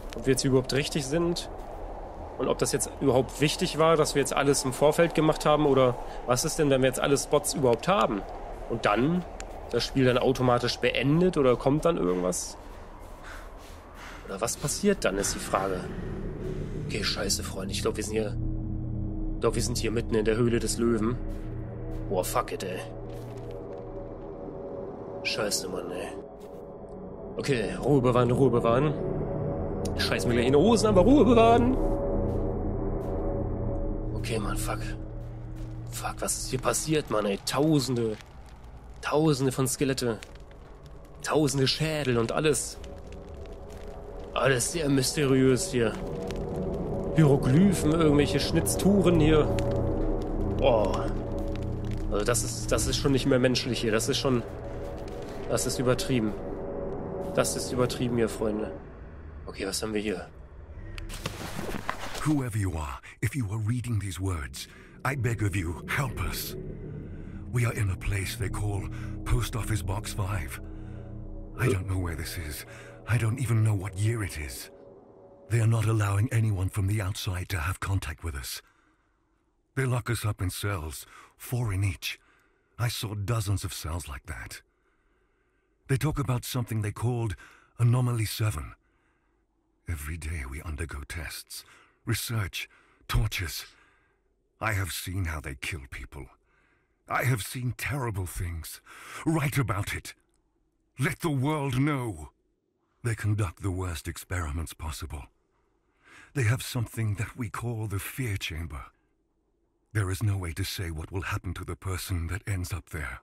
Ob wir jetzt überhaupt richtig sind und ob das jetzt überhaupt wichtig war, dass wir jetzt alles im Vorfeld gemacht haben oder was ist denn, wenn wir jetzt alle Spots überhaupt haben? Und dann das Spiel dann automatisch beendet oder kommt dann irgendwas? Oder was passiert dann, ist die Frage. Okay, scheiße, Freunde, ich glaube, wir sind hier mitten in der Höhle des Löwen. Boah, fuck it, ey. Scheiße, Mann, ey. Okay, Ruhe bewahren, Ruhe bewahren. Scheiß mir gleich in die Hosen, aber Ruhe bewahren. Okay, Mann, fuck. Fuck, was ist hier passiert, Mann, ey? Tausende von Skelette. Tausende Schädel und alles. Alles sehr mysteriös hier. Hieroglyphen, irgendwelche Schnitzturen hier. Boah. Also das ist schon nicht mehr menschlich hier. Das ist übertrieben. Das ist übertrieben hier, Freunde. Okay, was haben wir hier? Whoever you are, if you are reading these words, I beg of you, help us. We are in a place they call Post Office Box 5. I don't know where this is. I don't even know what year it is. They are not allowing anyone from the outside to have contact with us. They lock us up in cells, 4 in each. I saw dozens of cells like that. They talk about something they called Anomaly 7. Every day we undergo tests, research, tortures. I have seen how they kill people. I have seen terrible things. Write about it. Let the world know. They conduct the worst experiments possible. They have something that we call the fear chamber. There is no way to say what will happen to the person that ends up there.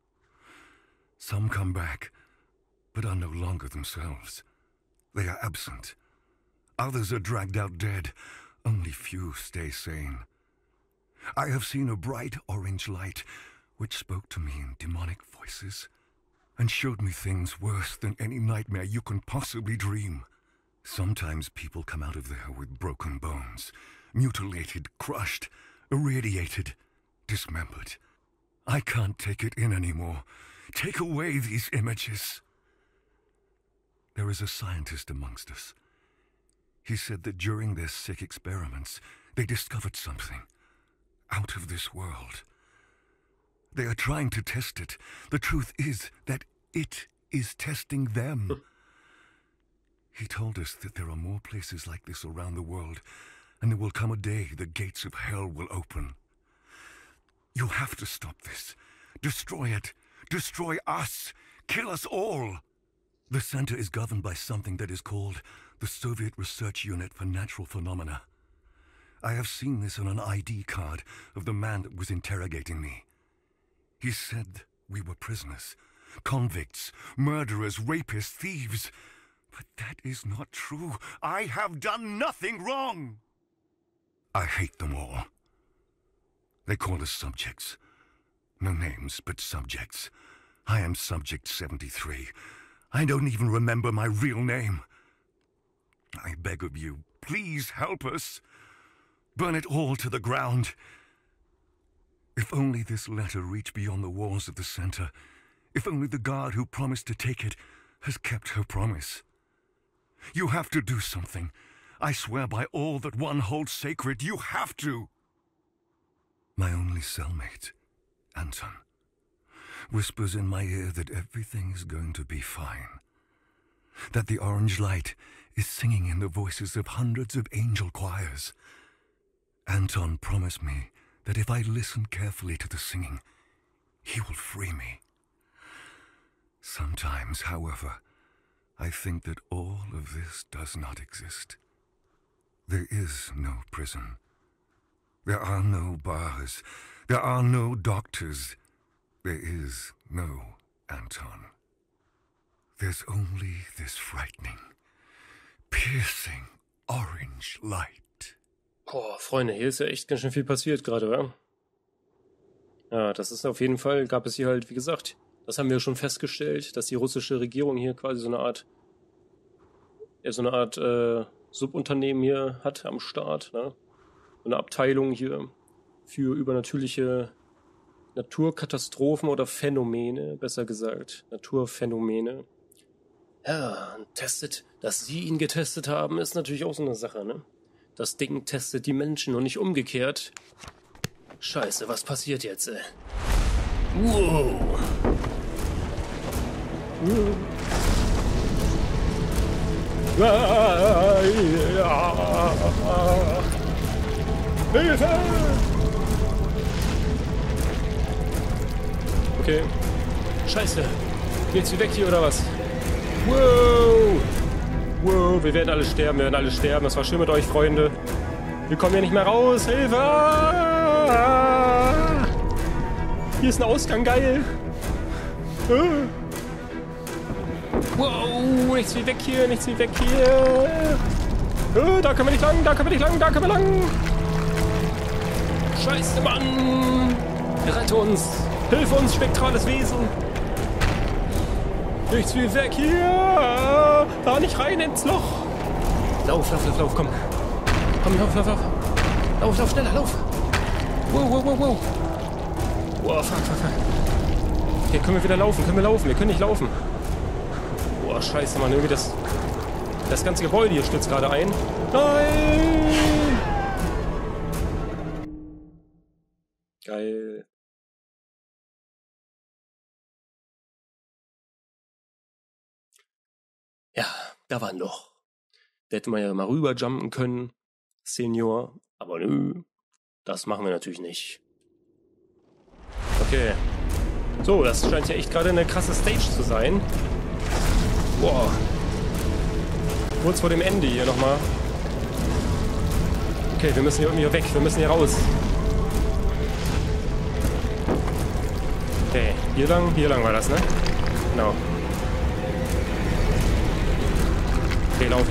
Some come back, but are no longer themselves. They are absent. Others are dragged out dead. Only few stay sane. I have seen a bright orange light which spoke to me in demonic voices and showed me things worse than any nightmare you can possibly dream. Sometimes people come out of there with broken bones, mutilated, crushed, irradiated, dismembered. I can't take it in anymore. Take away these images. There is a scientist amongst us. He said that during their sick experiments, they discovered something out of this world. They are trying to test it. The truth is that it is testing them. He told us that there are more places like this around the world, and there will come a day the gates of hell will open. You have to stop this. Destroy it. Destroy us. Kill us all. The center is governed by something that is called the Soviet Research Unit for Natural Phenomena. I have seen this on an ID card of the man that was interrogating me. He said we were prisoners, convicts, murderers, rapists, thieves. But that is not true. I have done nothing wrong. I hate them all. They call us subjects. No names, but subjects. I am Subject 73. I don't even remember my real name. I beg of you, please help us. Burn it all to the ground. If only this letter reached beyond the walls of the center. If only the guard who promised to take it has kept her promise. You have to do something. I swear by all that one holds sacred, you have to. My only cellmate, Anton, whispers in my ear that everything is going to be fine. That the orange light is singing in the voices of hundreds of angel choirs. Anton promised me that if I listen carefully to the singing, he will free me. Sometimes, however, I think that all of this does not exist. There is no prison. There are no bars. There are no doctors. There is no Anton. There's only this frightening, piercing orange light. Boah, Freunde, hier ist ja echt ganz schön viel passiert gerade, wa? Ja, das ist auf jeden Fall, gab es hier halt, wie gesagt, das haben wir schon festgestellt, dass die russische Regierung hier quasi so eine Art Subunternehmen hier hat am Start, ne? So eine Abteilung hier für übernatürliche Naturkatastrophen oder Phänomene, besser gesagt, Naturphänomene. Ja, testet, dass Sie ihn getestet haben, ist natürlich auch so eine Sache, ne? Das Ding testet die Menschen und nicht umgekehrt. Scheiße, was passiert jetzt, ey? Wow. Hilfe! Okay. Scheiße. Geht's wie weg hier oder was? Wow! Wow, wir werden alle sterben, Das war schön mit euch, Freunde. Wir kommen hier nicht mehr raus. Hilfe! Hier ist ein Ausgang, geil. Wow, nichts wie weg hier. Da können wir nicht lang. Scheiße, Mann. Rette uns. Hilf uns, spektrales Wesen. Nichts wie weg hier. Da nicht rein ins Loch. Lauf, komm. Komm, lauf. Lauf, schneller, lauf. Wow. Wow, fuck. Okay, können wir wieder laufen? Wir können nicht laufen. Boah, scheiße, Mann. Irgendwie das ganze Gebäude hier stürzt gerade ein. Nein! Geil. Ja, da war ein Loch. Da hätte man ja mal rüberjumpen können, Senior. Aber nö, das machen wir natürlich nicht. Okay. So, das scheint ja echt gerade eine krasse Stage zu sein. Boah. Kurz vor dem Ende hier nochmal. Okay, wir müssen hier irgendwie weg. Wir müssen hier raus. Okay, hier lang war das, ne? Genau. Okay, lauf.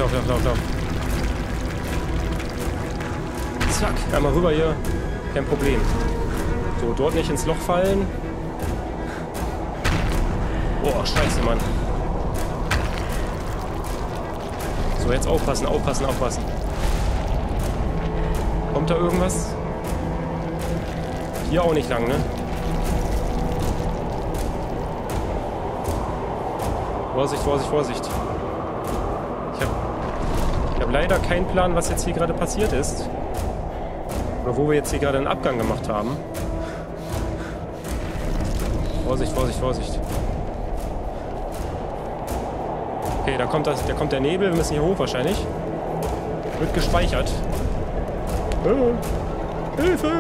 Zack, einmal rüber hier. Kein Problem. So, dort nicht ins Loch fallen. Boah, scheiße, Mann. So, jetzt aufpassen. Kommt da irgendwas? Hier auch nicht lang, ne? Vorsicht. Ich hab leider keinen Plan, was jetzt hier gerade passiert ist. Oder wo wir jetzt hier gerade einen Abgang gemacht haben. Vorsicht. Okay, da kommt der Nebel. Wir müssen hier hoch wahrscheinlich. Wird gespeichert. Hilfe!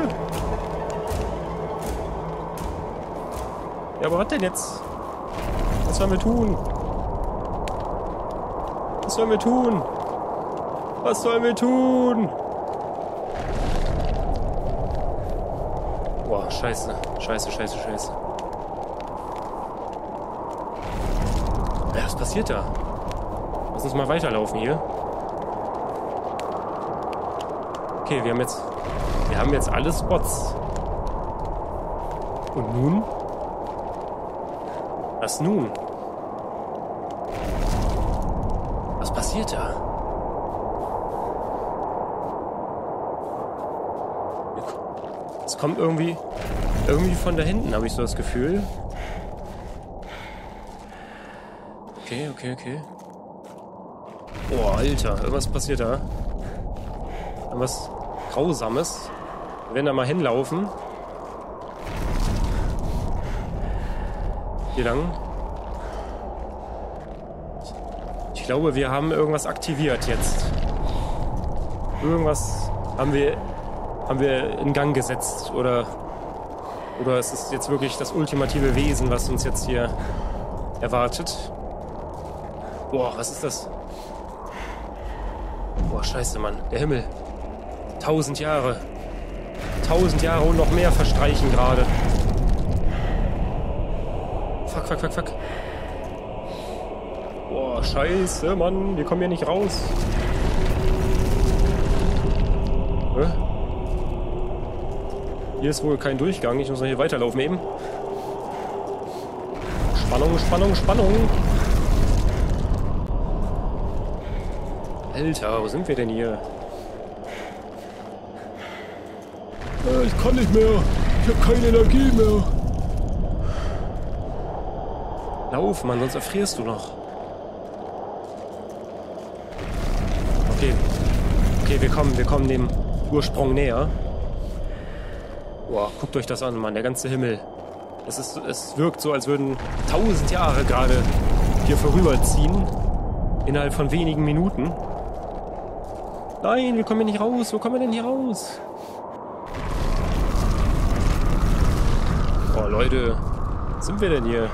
Ja, aber was denn jetzt? Was sollen wir tun? Boah, scheiße. Ja, was passiert da? Lass uns mal weiterlaufen hier. Okay, wir haben jetzt alle Spots. Und nun? Was nun? Was passiert da? Es kommt irgendwie von da hinten, habe ich so das Gefühl. Okay. Boah, Alter, irgendwas passiert da. Irgendwas Grausames. Wir werden da mal hinlaufen. Hier lang. Ich glaube, wir haben irgendwas aktiviert jetzt. Irgendwas haben wir in Gang gesetzt. Oder es ist jetzt wirklich das ultimative Wesen, was uns jetzt hier erwartet. Boah, was ist das? Boah, scheiße, Mann. Der Himmel. 1000 Jahre. 1000 Jahre und noch mehr verstreichen gerade. Fuck. Boah, scheiße, Mann. Wir kommen hier nicht raus. Hier ist wohl kein Durchgang. Ich muss noch hier weiterlaufen eben. Spannung. Alter, wo sind wir denn hier? Ich kann nicht mehr. Ich habe keine Energie mehr. Lauf, Mann, sonst erfrierst du noch. Okay. Okay, wir kommen dem Ursprung näher. Boah, guckt euch das an, Mann, der ganze Himmel. Es wirkt so, als würden 1000 Jahre gerade hier vorüberziehen. Innerhalb von wenigen Minuten. Nein, wir kommen hier nicht raus. Wo kommen wir denn hier raus? Oh, Leute. Was sind wir denn hier?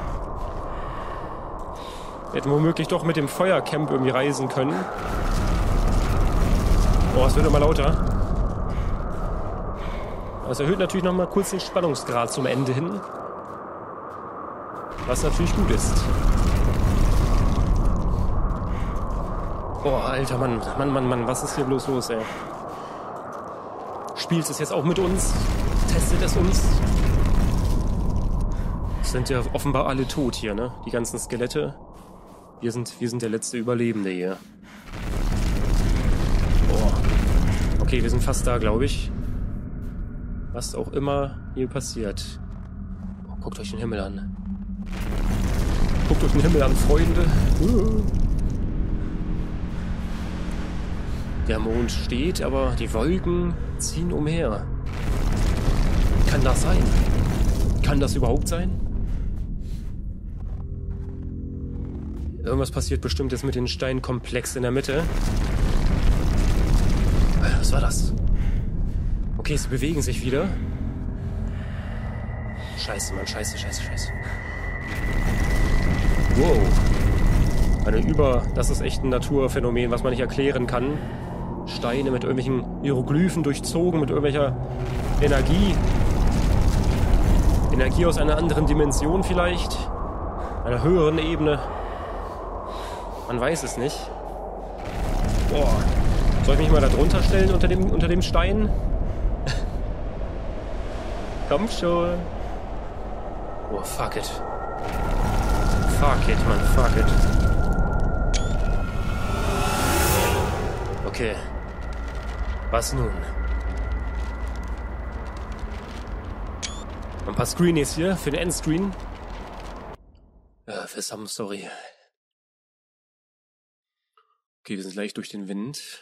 Wir hätten womöglich doch mit dem Feuercamp irgendwie reisen können. Oh, es wird immer lauter. Das erhöht natürlich nochmal kurz den Spannungsgrad zum Ende hin. Was natürlich gut ist. Oh, alter Mann. Mann, was ist hier bloß los, ey? Spielt es jetzt auch mit uns? Testet es uns? Sind ja offenbar alle tot hier, ne? Die ganzen Skelette. Wir sind der letzte Überlebende hier. Oh. Okay, wir sind fast da, glaube ich. Was auch immer hier passiert. Oh, guckt euch den Himmel an. Guckt euch den Himmel an, Freunde. Der Mond steht, aber die Wolken ziehen umher. Kann das sein? Kann das überhaupt sein? Irgendwas passiert bestimmt jetzt mit dem Steinkomplex in der Mitte. Was war das? Okay, sie bewegen sich wieder. Scheiße, Mann, scheiße. Wow. Das ist echt ein Naturphänomen, was man nicht erklären kann. Steine mit irgendwelchen Hieroglyphen durchzogen, mit irgendwelcher Energie. Energie aus einer anderen Dimension vielleicht. Einer höheren Ebene. Man weiß es nicht. Boah. Soll ich mich mal da drunter stellen unter dem Stein? Komm schon. Oh, fuck it. Fuck it, Mann, fuck it. Okay. Was nun? Ein paar Screenies hier für den Endscreen. Für Some Story. Okay, wir sind gleich durch den Wind.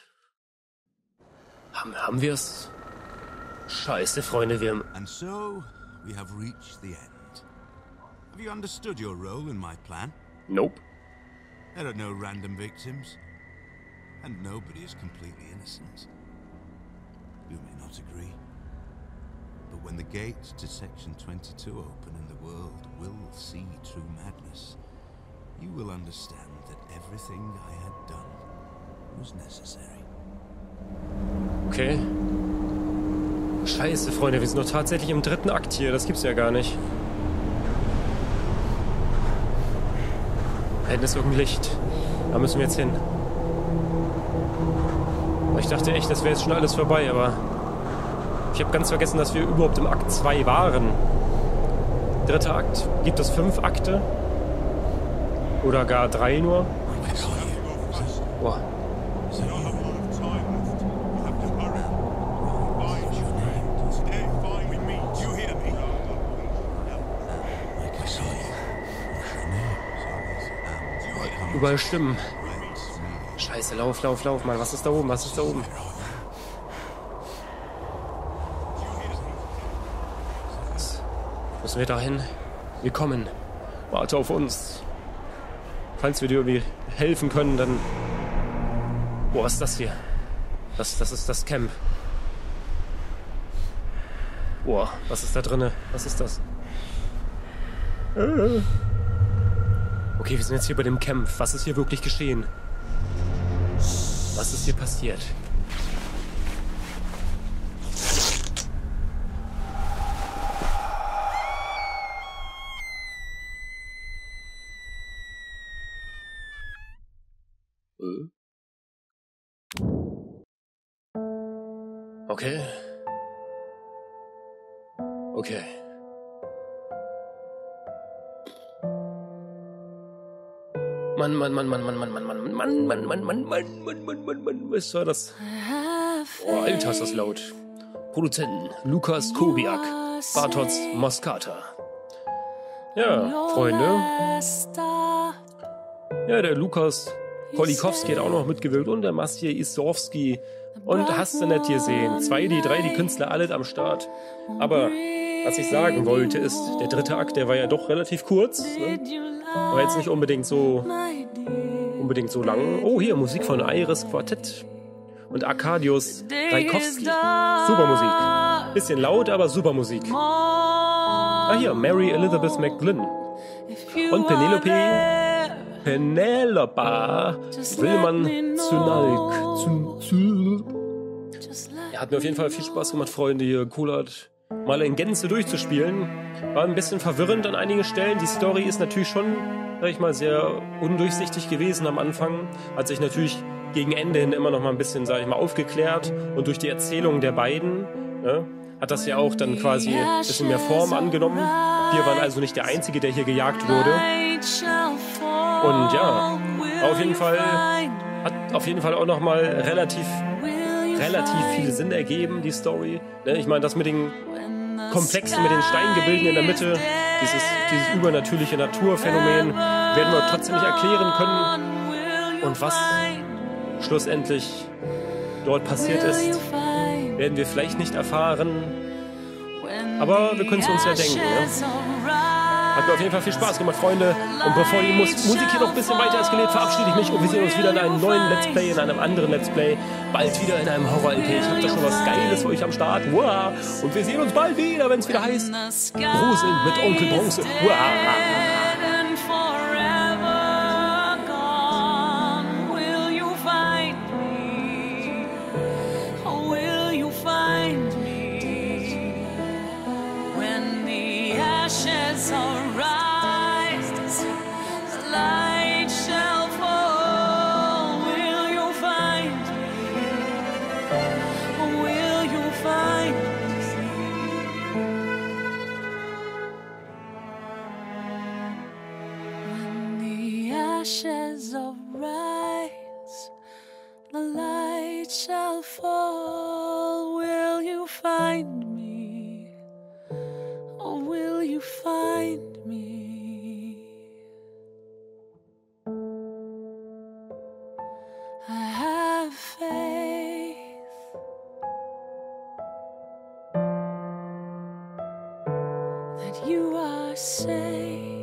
Haben wir es? Scheiße, Freunde, wir haben... And so, we have reached the end. Have you understood your role in my plan? Nope. There are no random victims. And nobody is completely innocent. You may not agree. But when the gates to Section 22 open and the world will see true madness, you will understand that everything I had done was necessary. Okay. Scheiße, Freunde, wir sind doch tatsächlich im 3. Akt hier. Das gibt's ja gar nicht. Da hinten ist irgendein Licht. Da müssen wir jetzt hin. Ich dachte echt, das wäre jetzt schon alles vorbei, aber... Ich habe ganz vergessen, dass wir überhaupt im Akt 2 waren. 3. Akt. Gibt es 5 Akte? Oder gar 3 nur? Boah. Überall Stimmen. Scheiße, lauf, Mann. Was ist da oben? Müssen wir dahin? Wir kommen. Warte auf uns. Falls wir dir irgendwie helfen können, dann... Boah, was ist das hier? Das ist das Camp. Boah, was ist da drinne? Was ist das? Okay, wir sind jetzt hier bei dem Camp. Was ist hier wirklich geschehen? Was ist hier passiert? Okay. Okay. Mann, was war das? Oh, Alter, ist das laut. Produzenten Lukas Kobiak, Bartosz Moskata. Ja, Freunde. Ja, der Lukas Kolikowski hat auch noch mitgewirkt und der Maciej Isowski. Und hast du nicht gesehen. 2D, 3D-Künstler, alle am Start. Aber was ich sagen wollte ist, der dritte Akt, der war ja doch relativ kurz. Ne? War jetzt nicht unbedingt so lang. Oh, hier, Musik von Iris Quartett und Arkadiusz Rajkowski. Super Musik. Bisschen laut, aber super Musik. Ah, hier, Mary Elizabeth McGlynn. Und Penelope Willmann Zynalk. Ja, hat mir auf jeden Fall viel Spaß gemacht, Freunde, hier Kolat mal in Gänze durchzuspielen. War ein bisschen verwirrend an einigen Stellen. Die Story ist natürlich schon, sag ich mal, sehr undurchsichtig gewesen am Anfang. Hat sich natürlich gegen Ende hin immer noch mal ein bisschen, sag ich mal, aufgeklärt. Und durch die Erzählung der beiden, ne, hat das ja auch dann quasi ein bisschen mehr Form angenommen. Wir waren also nicht der Einzige, der hier gejagt wurde. Und ja, hat auf jeden Fall auch noch mal relativ viel Sinn ergeben, die Story. Ich meine, das mit den Komplexen, mit den Steingebilden in der Mitte, dieses übernatürliche Naturphänomen, werden wir trotzdem nicht erklären können. Und was schlussendlich dort passiert ist, werden wir vielleicht nicht erfahren. Aber wir können es uns ja denken. Ne? Hat mir auf jeden Fall viel Spaß gemacht, Freunde. Und bevor die Musik hier noch ein bisschen weiter eskaliert, verabschiede ich mich und wir sehen uns wieder in einem neuen Let's Play, in einem anderen Let's Play. Bald wieder in einem Horror-LP. Ich habe da schon was Geiles für euch am Start. Wow. Und wir sehen uns bald wieder, wenn es wieder heißt Grusel mit Onkel Bronze. Wow. Ashes arise, the light shall fall. Will you find me? Or will you find me? I have faith that you are safe.